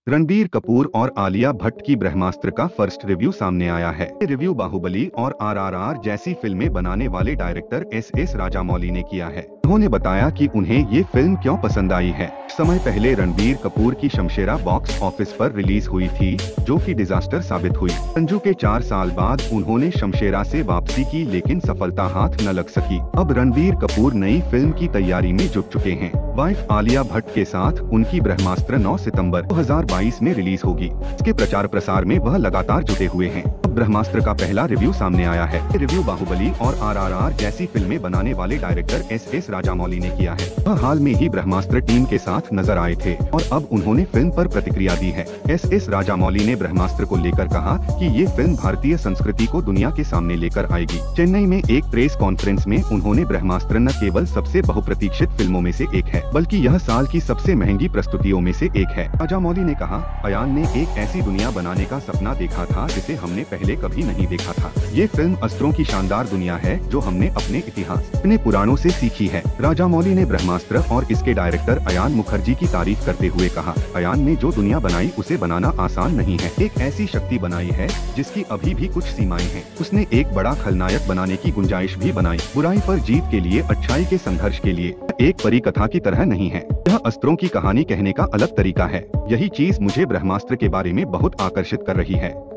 रणबीर कपूर और आलिया भट्ट की ब्रह्मास्त्र का फर्स्ट रिव्यू सामने आया है। ये रिव्यू बाहुबली और आरआरआर जैसी फिल्में बनाने वाले डायरेक्टर एस राजामौली ने किया है। उन्होंने बताया कि उन्हें ये फिल्म क्यों पसंद आई है। समय पहले रणबीर कपूर की शमशेरा बॉक्स ऑफिस पर रिलीज हुई थी, जो कि डिजास्टर साबित हुई। संजू के 4 साल बाद उन्होंने शमशेरा से वापसी की, लेकिन सफलता हाथ न लग सकी। अब रणबीर कपूर नई फिल्म की तैयारी में जुट चुके हैं। वाइफ आलिया भट्ट के साथ उनकी ब्रह्मास्त्र 9 सितंबर 2022 में रिलीज होगी। इसके प्रचार प्रसार में वह लगातार जुटे हुए हैं। अब ब्रह्मास्त्र का पहला रिव्यू सामने आया है। ये रिव्यू बाहुबली और आरआरआर जैसी फिल्में बनाने वाले डायरेक्टर एस राजामौली ने किया है। वह हाल में ही ब्रह्मास्त्र टीम के साथ नजर आए थे और अब उन्होंने फिल्म पर प्रतिक्रिया दी है। एस राजामौली ने ब्रह्मास्त्र को लेकर कहा कि ये फिल्म भारतीय संस्कृति को दुनिया के सामने लेकर आएगी। चेन्नई में एक प्रेस कॉन्फ्रेंस में उन्होंने ब्रह्मास्त्र न केवल सबसे बहुप्रतीक्षित फिल्मों में से एक है, बल्कि यह साल की सबसे महंगी प्रस्तुतियों में से एक है। राजामौली ने कहा, अयान ने एक ऐसी दुनिया बनाने का सपना देखा था जिसे हमने पहले कभी नहीं देखा था। ये फिल्म अस्त्रों की शानदार दुनिया है जो हमने अपने इतिहास, अपने पुराणों से सीखी है। राजामौली ने ब्रह्मास्त्र और इसके डायरेक्टर अयान मुखर्जी की तारीफ करते हुए कहा, अयान ने जो दुनिया बनाई उसे बनाना आसान नहीं है। एक ऐसी शक्ति बनाई है जिसकी अभी भी कुछ सीमाएं हैं। उसने एक बड़ा खलनायक बनाने की गुंजाइश भी बनाई। बुराई पर जीत के लिए, अच्छाई के संघर्ष के लिए। एक परी कथा की तरह नहीं है, यह अस्त्रों की कहानी कहने का अलग तरीका है। यही चीज मुझे ब्रह्मास्त्र के बारे में बहुत आकर्षित कर रही है।